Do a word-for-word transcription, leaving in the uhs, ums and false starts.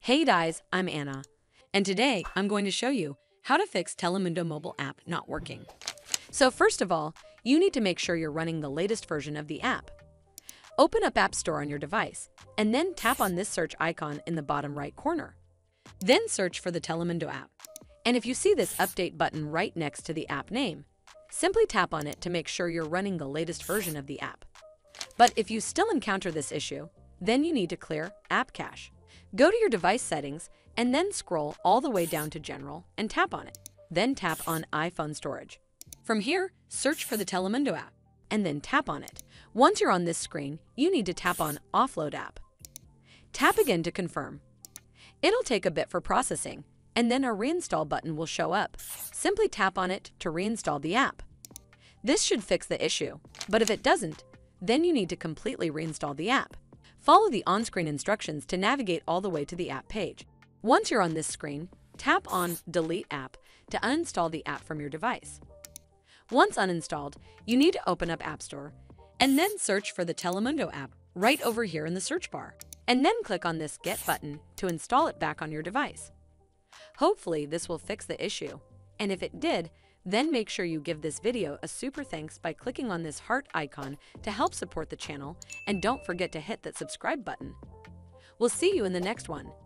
Hey guys, I'm Anna, and today I'm going to show you how to fix Telemundo mobile app not working. So first of all, you need to make sure you're running the latest version of the app. Open up App Store on your device, and then tap on this search icon in the bottom right corner. Then search for the Telemundo app. And if you see this update button right next to the app name, simply tap on it to make sure you're running the latest version of the app. But if you still encounter this issue, then you need to clear App Cache. Go to your device settings and then scroll all the way down to General and tap on it. Then tap on iPhone Storage. From here, search for the Telemundo app and then tap on it. Once you're on this screen, you need to tap on Offload App. Tap again to confirm. It'll take a bit for processing, and then a Reinstall button will show up. Simply tap on it to reinstall the app. This should fix the issue, but if it doesn't, then you need to completely reinstall the app. Follow the on-screen instructions to navigate all the way to the app page. Once you're on this screen, tap on Delete App to uninstall the app from your device. Once uninstalled, you need to open up App Store and then search for the Telemundo app right over here in the search bar, and then click on this Get button to install it back on your device. Hopefully this will fix the issue, and if it did, then make sure you give this video a super thanks by clicking on this heart icon to help support the channel, and don't forget to hit that subscribe button. We'll see you in the next one.